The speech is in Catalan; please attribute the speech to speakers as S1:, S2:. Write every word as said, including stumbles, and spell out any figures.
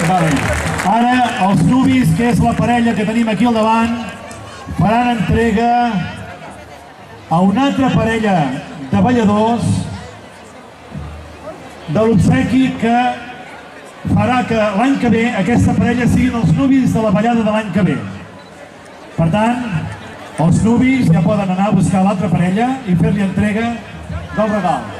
S1: Ara els nuvis, que és la parella que tenim aquí al davant, faran entrega a una altra parella de balladors de l'obsequi que farà que l'any que ve aquesta parella siguin els nuvis de la ballada de l'any que ve. Per tant, els nuvis ja poden anar a buscar l'altra parella i fer-li entrega del regal.